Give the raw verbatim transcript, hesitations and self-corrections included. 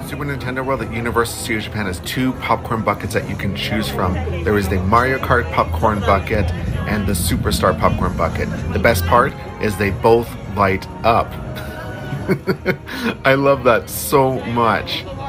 Super Nintendo World at Universal Studios Japan has two popcorn buckets that you can choose from. There is the Mario Kart popcorn bucket and the Superstar popcorn bucket. The best part is they both light up. I love that so much.